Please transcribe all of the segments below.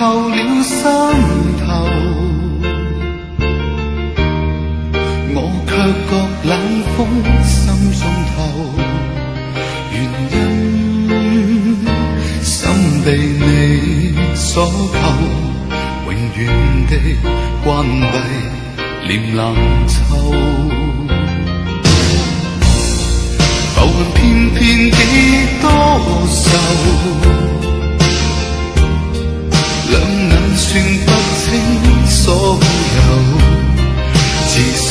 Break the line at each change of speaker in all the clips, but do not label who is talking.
透了心頭，我卻覺冷風心中透。原因心被你所扣，永遠的關閉臉冷臭。浮雲偏偏幾多愁，兩眼算不清所有，自須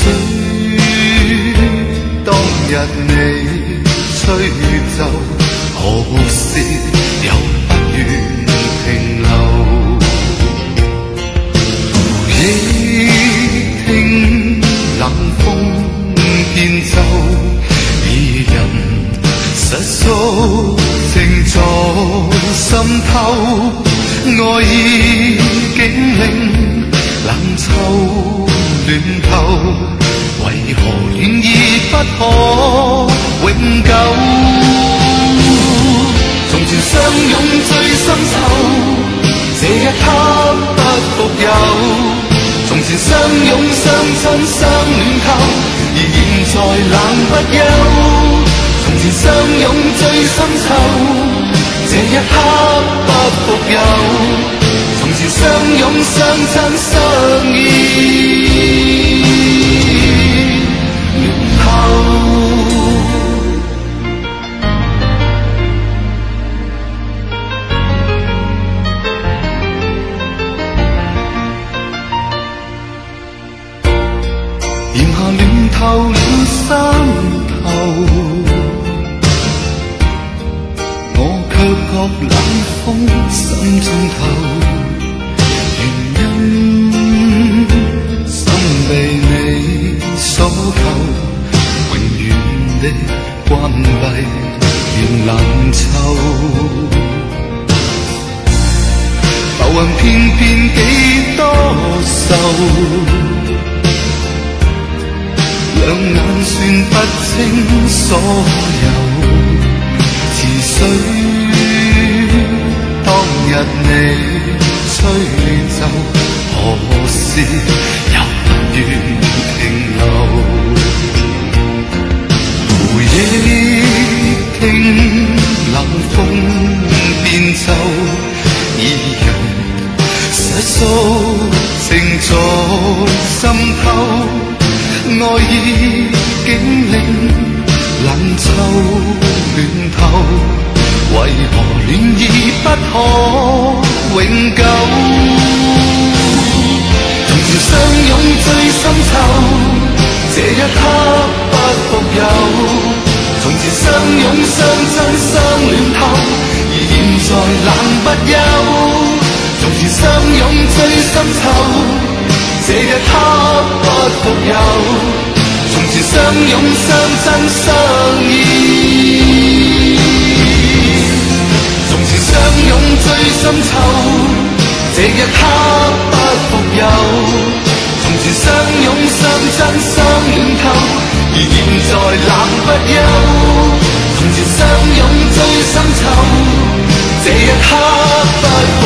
當日你吹奏，可惜又不願停留。回憶聽冷風變奏，二人實屬情在滲透，愛意竟令冷臭暖透，為何戀意不可永久？從前相擁最深秋，這一刻不復有。從前相擁相親相戀透，而現在冷不休。從前相擁最深秋，這一刻不復有。從前相擁相親相依戀透。炎夏暖透了山頭，我卻覺冷風心中透。原因心被你所扣，永遠的關閉變冷臭。浮雲偏偏幾多愁，兩眼算不清所有，自須當日你吹奏，可惜又不願停留。回憶聽冷風變奏，二人實屬情在滲透，愛意竟令冷臭暖透，為何戀意不可永久？從前相擁最深秋，這一刻不復有。從前相擁相親相戀透，而現在冷不休。從前相擁最深秋，這一刻不復有。從前相擁相親相依，從前相擁最深秋，這一刻不復有。從前相擁相親相戀透，而現在冷不休。從前相擁最深秋，這一刻不復有。